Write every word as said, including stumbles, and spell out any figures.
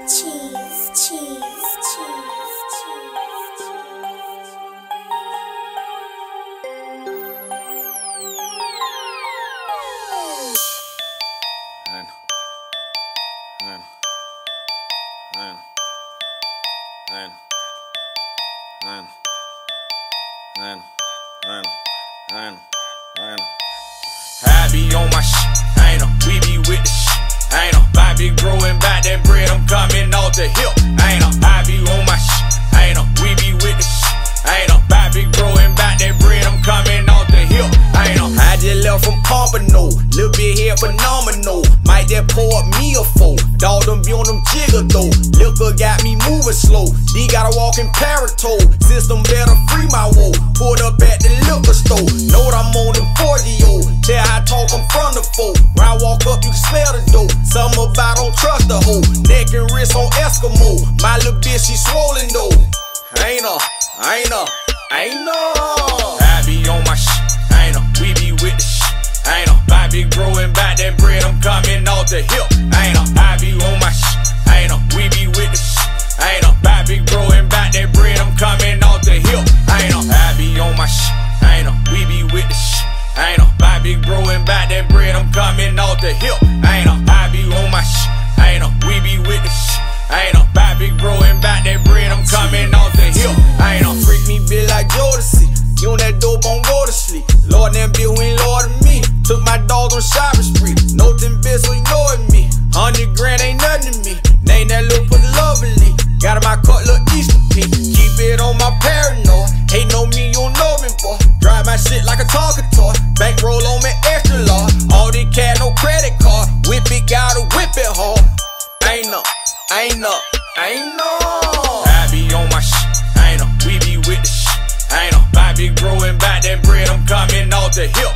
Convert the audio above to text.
cheese, cheese, cheese, Man, man, man, man, man, man, man, man, man. I be on my shit, ain't no, we be with the shit, ain't no. My big bro and back that bread, I'm coming off the hip, ain't no. I be on my shit, ain't no, we be with the shit, ain't no. My big bro and back that bread, I'm coming off the hip, ain't no. I just left from Pompano, little bit here phenomenal. Might just pour up me a four. Dog them be on them jigger though. Liquor got me moving slow. D gotta walk in Paratold. System better free my woe. Pulled up at the liquor store. Know what I'm on them forty-year-old. Tell how I talk, I'm from the foe. When I walk up, you can smell the dope. Something about don't trust the hoe. Neck and wrist on Eskimo. My little bitch, she swollen though. Ain't no, ain't no, ain't no. I be on my shit. Ain't no, we be with the shit. Ain't no, my big bro and back that bread, I'm coming off the hip. Ain't no, I be on my shit. Ain't no, we be with the shit. Ain't no, my big bro and back that bread, I'm coming off the hip. Ain't no, I be on my shit. Ain't no, we be with the shit. Ain't no, my big bro and back that bread, I'm coming off the hip. Ain't no, I be on my shit. Ain't no, we be with the shit. Ain't no, my big bro and back that bread, I'm coming off the hip. Ain't no, freak me bit like Jodeci. You on that dope, on go to sleep. Lord them bitch, who ain't Lord of me. Took my dog on shopping spree. No ten bitch, so you know it me. Hundred grand ain't nothing to me. Name that little pussy lovely. Got in my cut, little Easter pig. Keep it on my paranoid. Hate no me, you don't know me, boy. Drive my shit like a talking toy. Bankroll on me extra large. All this cash, no credit card. Whip it, gotta whip it hard. Ain't no, ain't no, ain't no. I be on my shit. Ain't no, we be with the shit. Ain't no, my big bro and back that bread, I'm coming off the hip.